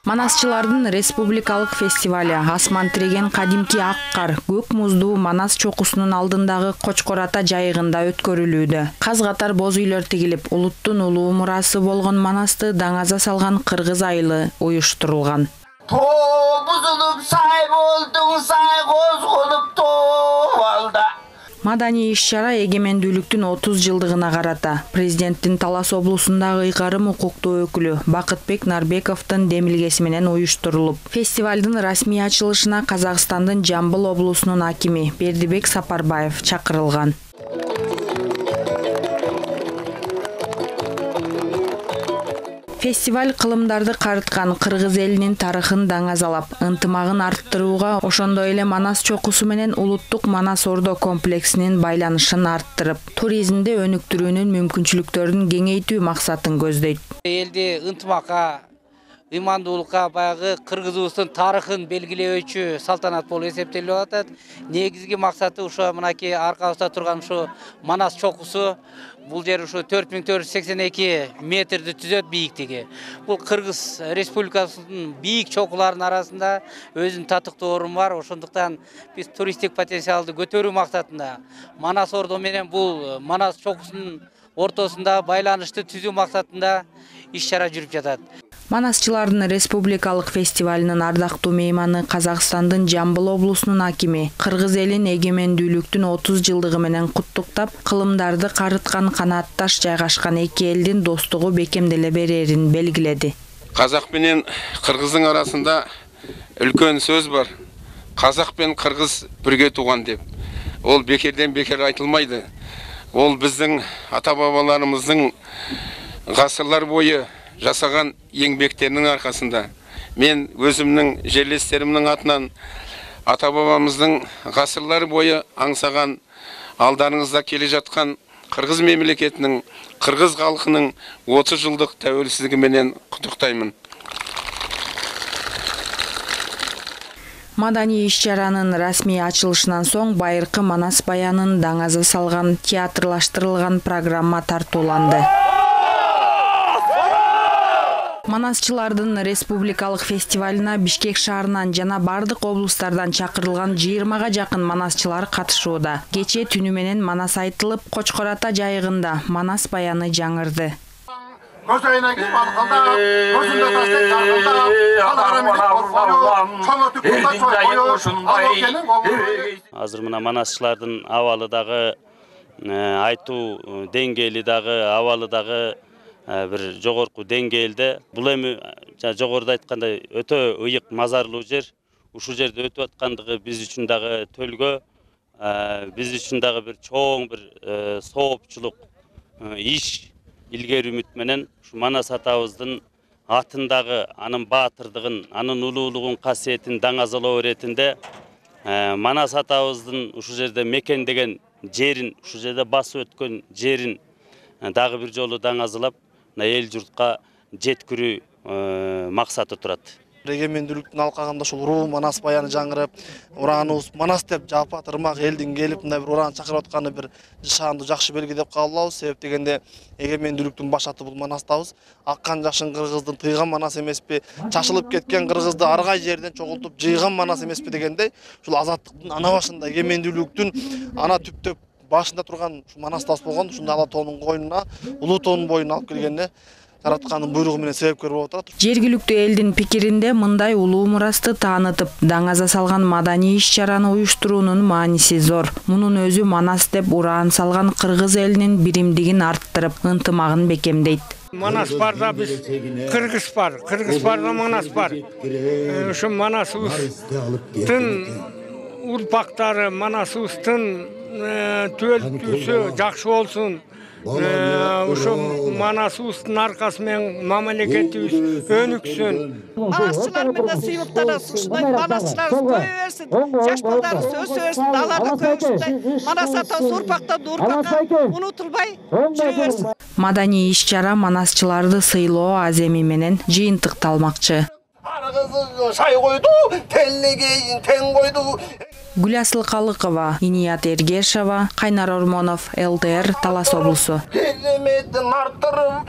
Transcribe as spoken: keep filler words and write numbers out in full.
Манасчылардын республикалык фестивале асман тиреген кадимки ак кар көк муздуу Манас чокусунун алдындагы Кочкор ата жайыгында өткөрүлүүдө. Каз катар боз үйлөр тигилип, улуттун улуу мурасы болгон Манасты даңаза салган кыргыз айылы уюштурулган. Бузулуп сай болдуң, сай козголуп тоолда. Маданий иш-чара эгемендүүлүктүн отуз жылдыгына карата президенттин Талас облусундагы ыйгарым укуктуу өкүлү Бакытбек Нарбековдун демилгеси менен уюштурулуп, фестивалдын расмий ачылышына Казакстандын Жамбыл облусунун акими Бердибек Сапарбаев чакырылган. Фестиваль кылымдарды карыткан кыргыз элинин тарыхын даңазалап, ынтымагын арттырууга, ошондой эле Манас чокусу менен улуттук Манас Ордо комплексинин байланышын арттырып, туризмди өнүктүрүүнүн мүмкүнчүлүктөрүн кеңейтүү максатын көздөйт. Элди ынтымакка, ыймандуулукка, баягы кыргызыбыздын тарыхын белгилөөчү салтанат болуп эсептелип атат. Негизги максаты ошо мынакей аркабызда турган ушу Манас чокусу. Бул жер ушу төрт миң төрт жүз сексен эки метрди түзөт бийиктиги. Бул Кыргыз Республикасынын бийик чокуларынын арасында өзүнүн татыктуу орун бар. Ошондуктан биз туристтик потенциалды көтөрүү максатында Манас Ордо менен бул Манас чокусунун ортосунда байланышты түзүү максатында иш-чара жүрүп жатат. Манасчылардын республикалык фестивалынын ардактуу мейманы Казакстандын Жамбыл облусунун акими кыргыз элин эгемендүүлүктүн отуз жылдыгы менен куттуктап, кылымдарды карыткан канаатташ жайгашкан эки элдин достугу бекемделе берерин белгиледи. Казак менен кыргыздын арасында үлкөн сөз бар. Казак менен кыргыз бирге туган деп. Ол бекерден бекер айтылмайды. Ол биздин ата-бабаларыбыздын гасырлар бою жасаган еңбектерінің арқасында. Мен өзімнің жерлестерімнің атынан ата-бабамыздың ғасырлар бойы аңсаған, алдарыңызда келе жатқан Қырғыз мемлекетінің, Қырғыз халқының отуз жылдық тәуелсіздігі менен құттықтаймын. Маданий иш-чаранын расмий ачылышынан соң байыркы Манас баянын даңаза салган театрлаштырылган программа тартууланды. Манасчылардын республикалык фестивалына Бишкек шаарынан жана бардык облустардан чакырылган жыйырмага жакын манасчылар катышууда. Кечээ түнү менен Манас айтылып, Кочкор ата жайыгында Манас баяны жаңырды. Азыр мына манасчылардын абалы дагы, айтуу деңгээли дагы, абалы дагы bir жогорку деңгээлде. Бул эми жогоруда айткандай өтө ыйык, мазарлуу жер. Ушул жерде өтүп аткандыгы биз үчүн дагы төлгө, биз үчүн дагы бир чоң бир соопчулук иш, илгери үмүт менен ушу Манас атабыздын атындагы анын баатырдыгын, анын улуулугун, касиетин даңазалоо иретинде Манас атабыздын ушул жерде мекендеген жерин, ушул жерде басып өткөн жерин дагы бир жолу даңазалап эл журтка жеткирүү максаты турат. Эгемендүүлүктүн алкагында ушул уруу Манас баяны жаңырып, урааныбыз Манас деп жапат ырмак элдин келип мындай бир ураан чакырып атканы бир шаандуу жакшы белги деп кабыл алабыз. Себеп дегенде эгемендүүлүктүн башаты бул Манастабыз. Аккан жашын кыргыздын тыйган Манас эмеспи, чачылып кеткен кыргызды аргай жерден чогултуп жыйган Манас эмеспи дегендей, ушул азаттыктын ана башында эгемендүүлүктүн ана түптөп башында турган Манастабыз болгон, ушунда ала тоонун койнуна, улуу тоонун боюна алып келгенде жараткандын буйругу менен себепкер болуп атат. Жергиликтүү элдин пикиринде мындай улуу мурасты таанытып, даңаза салган маданий иш-чараны уюштуруунун мааниси зор. Мунун өзү Манас деп ураан салган кыргыз элинин биримдигин арттырып, ынтымагын бекемдейт. Манас барда биз кыргыз бар, кыргыз барда Манас бар. Ошо Манасыбыздын урпактары, Манасыбыздын төлтүүсү жакшы болсун. Ошо Манасыбыздын аркасы менен мамлекетибиз өнүксүн. Манасчылар менен сыйлыктар ушундай манасчыларыбыз көбөйө берсин, жаш балдарыбыз өсө берсин, аларга көбүшсүн. Манас атабыз урпактан урпакка унутулбай жүрө берсин. Маданий иш-чара манасчыларды сыйлоо аземи менен жыйынтыкталмакчы. Шай койду, теллегейин тең койду. Гүласыл Калыкова, Иният Эргешова, Кайнар Ормонов, эл тэ эр, Талас облусу.